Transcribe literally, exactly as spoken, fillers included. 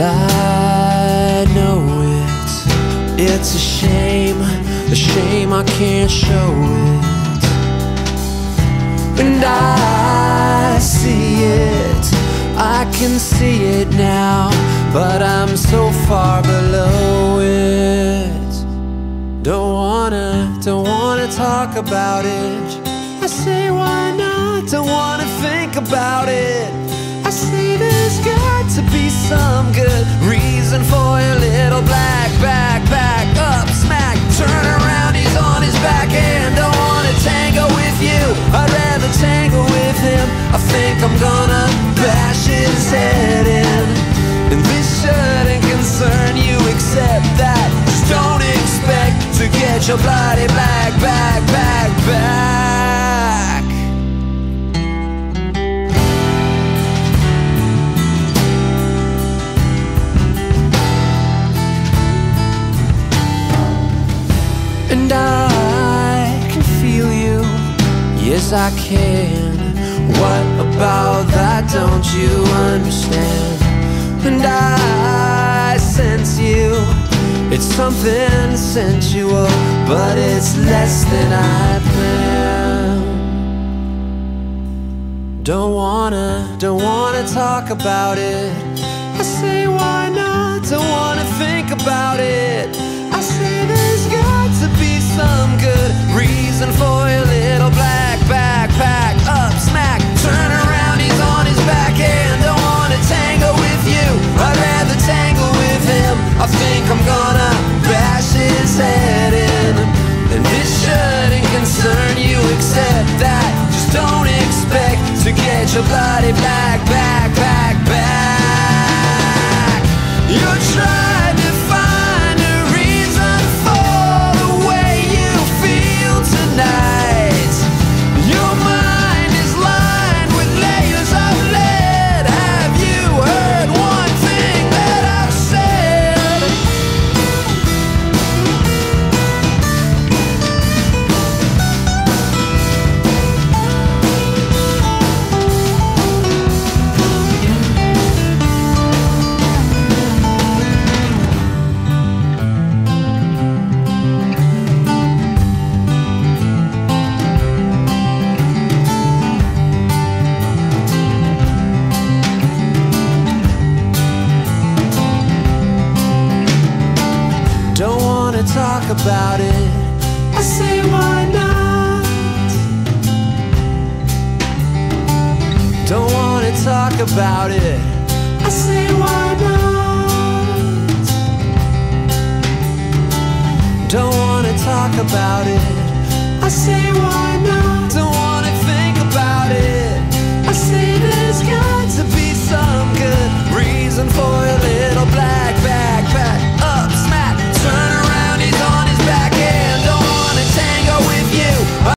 I know it, it's a shame, a shame I can't show it. And I see it, I can see it now, but I'm so far below it. Don't wanna, don't wanna talk about it. I say why not, don't wanna think about it. I say there's got to be some good reason for your little black back, back up, smack, turn around, he's on his back and don't wanna tango with you. I'd rather tango with him. I think I'm gonna bash his head in. And this shouldn't concern you except that just don't expect to get your bloody black back, back, back. And I can feel you, yes I can. What about that don't you understand? And I sense you, it's something sensual, but it's less than I planned. Don't wanna, don't wanna talk about it. I say why not, don't wanna think about it. I say there's got to be some good reason for your little black backpack up, smack, turn around, he's on his back and don't wanna tango with you. I'd rather tangle with him. I think I'm gonna bash his head in. And this shouldn't concern you except that just don't expect to get your bloody black back, back, back. You're trying to find a reason for the way you feel tonight. Your mind is lined with layers of lead. Have you heard one thing that I've said? Don't wanna talk about it. I say why not? Don't wanna talk about it. I say why not? Don't wanna talk about it.